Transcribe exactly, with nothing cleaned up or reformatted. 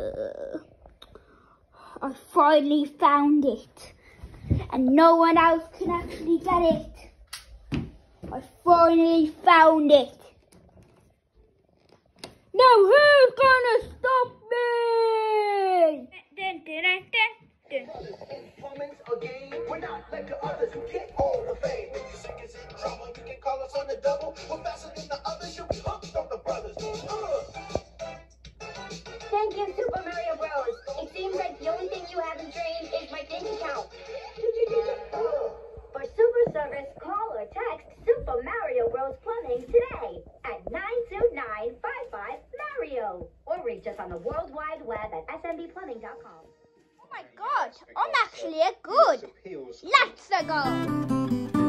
Uh, I finally found it, and no one else can actually get it. I finally found it. Now who's gonna stop me? Dun, dun, dun, dun, dun. Plumbing's a game. We're not like the others who get all the fame. If you think it's in trouble, you can call us on the double. We're faster than the others. You'll be hooked on the brothers. Uh. Thank you, Super Mario Bros. It seems like the only thing you haven't drained is my bank account. For super service, call or text Super Mario Bros. Plumbing today at nine two nine five five Mario. Or reach us on the World Wide Web at S M B plumbing dot com. Oh my god, I'm actually a good. Let's go.